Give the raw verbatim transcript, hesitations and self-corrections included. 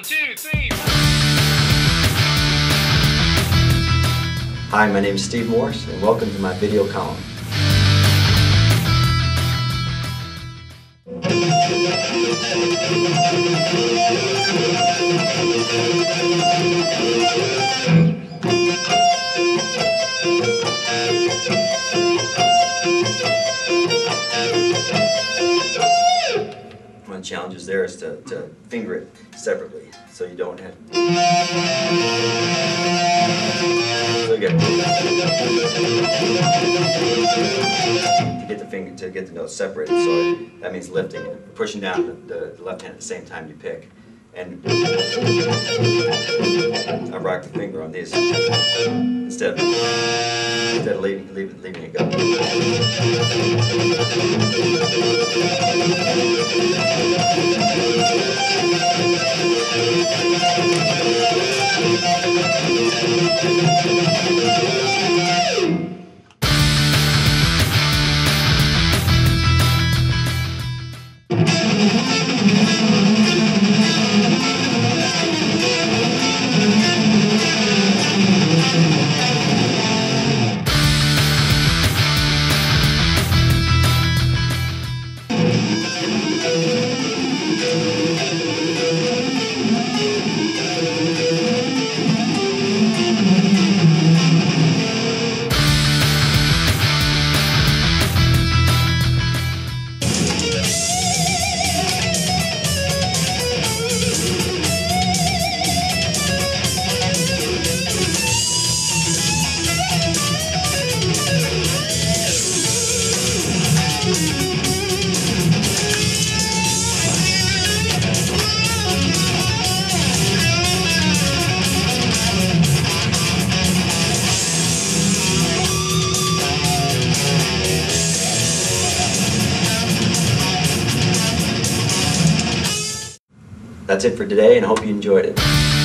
One, two, three. Hi, my name is Steve Morse, and welcome to my video column. One of the challenges there is to, to finger it separately, so you don't have. So again, to get the finger to get the notes separated, so that means lifting it, pushing down the, the, the left hand at the same time you pick. And I rock the finger on these instead of instead of leaving leaving leaving it go. That's it for today, and I hope you enjoyed it.